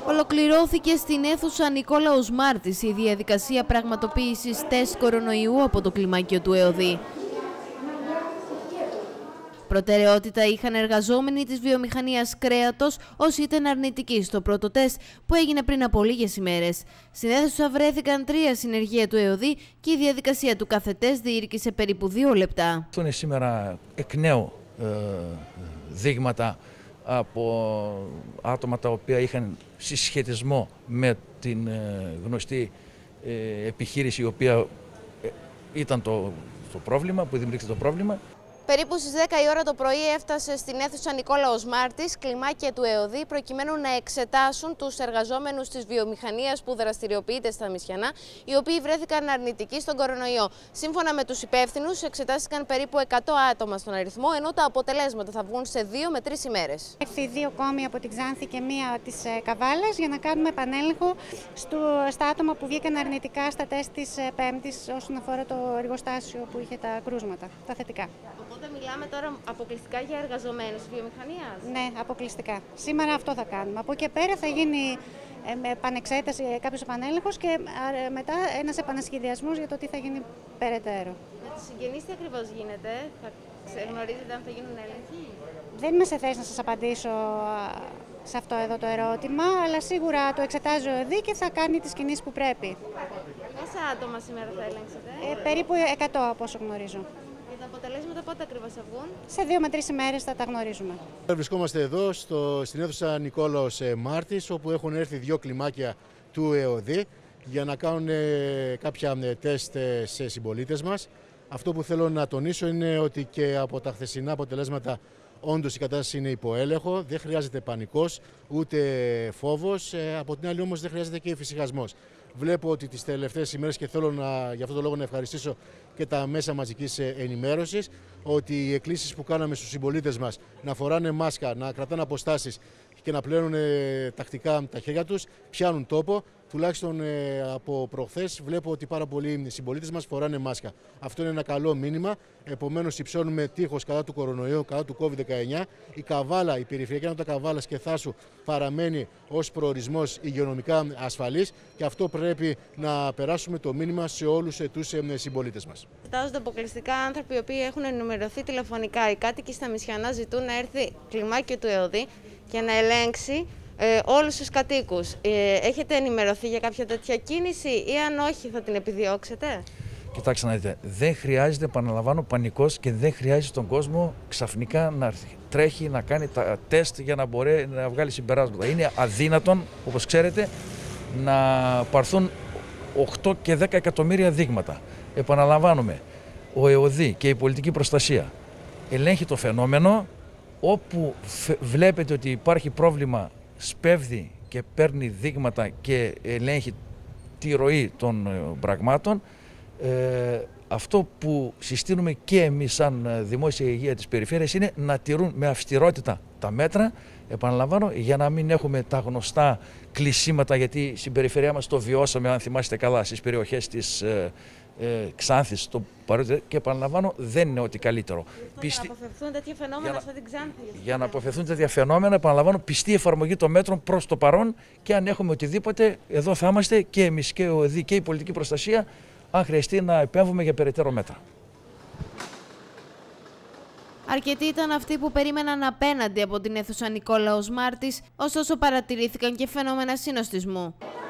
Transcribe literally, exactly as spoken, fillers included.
Ολοκληρώθηκε στην αίθουσα Νικόλαος Μάρτης η διαδικασία πραγματοποίησης τεστ κορονοϊού από το κλιμάκιο του ΕΟΔΗ. Προτεραιότητα είχαν εργαζόμενοι της βιομηχανίας κρέατος όσοι ήταν αρνητικοί στο πρώτο τεστ που έγινε πριν από λίγες ημέρες. Στην αίθουσα βρέθηκαν τρία συνεργεία του ΕΟΔΗ και η διαδικασία του κάθε τεστ διήρκησε περίπου δύο λεπτά. Αυτό είναι σήμερα εκ νέου ε, δείγματα από άτομα τα οποία είχαν συσχετισμό με την ε, γνωστή ε, επιχείρηση η οποία ε, ήταν το, το πρόβλημα, που δημιούργησε το πρόβλημα. Περίπου στις δέκα η ώρα το πρωί έφτασε στην αίθουσα Νικόλαος Μάρτης, κλιμάκια του ΕΟΔΗ, προκειμένου να εξετάσουν τους εργαζόμενους της βιομηχανίας που δραστηριοποιείται στα Μισιανά, οι οποίοι βρέθηκαν αρνητικοί στον κορονοϊό. Σύμφωνα με τους υπεύθυνους, εξετάστηκαν περίπου εκατό άτομα στον αριθμό, ενώ τα αποτελέσματα θα βγουν σε δύο με τρεις ημέρες. Έχει δύο κόμοι από την Ξάνθη και μία της Καβάλας για να κάνουμε επανέλεγχο στα άτομα που βγήκαν αρνητικά στα τεστ της Πέμπτης όσον αφορά το εργοστάσιο που είχε τα κρούσματα, τα θετικά. Οπότε μιλάμε τώρα αποκλειστικά για εργαζομένους της βιομηχανίας. Ναι, αποκλειστικά. Σήμερα αυτό θα κάνουμε. Από εκεί πέρα θα γίνει με επανεξέταση, κάποιος επανέλεγχος και μετά ένας επανασχεδιασμός για το τι θα γίνει περαιτέρω. Με τους συγγενείς τι ακριβώς γίνεται, θα γνωρίζετε αν θα γίνουν έλεγχοι? Δεν είμαι σε θέση να σας απαντήσω σε αυτό εδώ το ερώτημα, αλλά σίγουρα το εξετάζει ο ΕΟΔΗ και θα κάνει τις κινήσεις που πρέπει. Πόσα άτομα σήμερα θα ελέγξετε? Ε, περίπου εκατό από όσο γνωρίζω. Τα αποτελέσματα πότε ακριβώς θα βγουν? Σε δύο με τρεις ημέρες θα τα γνωρίζουμε. Βρισκόμαστε εδώ στο, στην αίθουσα Νικόλαος Μάρτης, όπου έχουν έρθει δύο κλιμάκια του ΕΟΔΗ για να κάνουν κάποια τεστ σε συμπολίτες μας. Αυτό που θέλω να τονίσω είναι ότι και από τα χθεσινά αποτελέσματα όντως η κατάσταση είναι υπό έλεγχο, δεν χρειάζεται πανικός ούτε φόβος, από την άλλη όμως δεν χρειάζεται και εφησυχασμός. Βλέπω ότι τις τελευταίες ημέρες, και θέλω να, για αυτόν τον λόγο να ευχαριστήσω και τα μέσα μαζικής ενημέρωσης, ότι οι εκκλήσεις που κάναμε στους συμπολίτες μας να φοράνε μάσκα, να κρατάνε αποστάσεις και να πλένουν τακτικά τα χέρια τους, πιάνουν τόπο. Τουλάχιστον ε, από προχθές βλέπω ότι πάρα πολλοί συμπολίτες μας φοράνε μάσκα. Αυτό είναι ένα καλό μήνυμα. Επομένως, υψώνουμε τείχος κατά του κορονοϊού, κατά του κόβιντ δεκαεννιά. Η Καβάλα, η περιφερειακή ενότητα Καβάλας και Θάσου παραμένει ως προορισμός υγειονομικά ασφαλής και αυτό πρέπει να περάσουμε το μήνυμα σε όλους τους ε, συμπολίτες μας. Κοιτάζονται αποκλειστικά άνθρωποι οι οποίοι έχουν ενημερωθεί τηλεφωνικά. Οι κάτοικοι στα Μισιανά ζητούν να έρθει κλιμάκιο του ΕΟΔΗ και να ελέγξει Ε, όλους τους κατοίκους. Ε, έχετε ενημερωθεί για κάποια τέτοια κίνηση ή αν όχι θα την επιδιώξετε? Κοιτάξτε να δείτε, δεν χρειάζεται, επαναλαμβάνω, πανικός και δεν χρειάζεται τον κόσμο ξαφνικά να τρέχει να κάνει τα τεστ για να μπορεί να βγάλει συμπεράσματα. Είναι αδύνατον, όπως ξέρετε, να πάρθουν οκτώ και δέκα εκατομμύρια δείγματα. Επαναλαμβάνουμε, ο ΕΟΔΗ και η πολιτική προστασία ελέγχει το φαινόμενο. Όπου βλέπετε ότι υπάρχει πρόβλημα, σπέβδει και παίρνει δείγματα και ελέγχει τη ροή των πραγμάτων. Ε, αυτό που συστήνουμε και εμείς σαν δημόσια υγεία της περιφέρειας είναι να τηρούν με αυστηρότητα τα μέτρα, επαναλαμβάνω, για να μην έχουμε τα γνωστά κλεισίματα, γιατί στην περιφέρειά μας το βιώσαμε, αν θυμάστε καλά, στις περιοχές της ε, ε, Ξάνθης το παρότι, και επαναλαμβάνω δεν είναι ότι καλύτερο. Πιστή... Για να αποφευθούν τέτοια φαινόμενα σαν την Ξάνθη. Για να αποφευθούν τέτοια φαινόμενα, επαναλαμβάνω, πιστή εφαρμογή των μέτρων προς το παρόν και αν έχουμε οτιδήποτε, εδώ θα είμαστε και εμείς και ο ΕΟΔΗ και η πολιτική προστασία, αν χρειαστεί να επέμβουμε για περαιτέρω μέτρα. Αρκετοί ήταν αυτοί που περίμεναν απέναντι από την αίθουσα Νικόλαος Μάρτης, ωστόσο παρατηρήθηκαν και φαινόμενα συνοστισμού.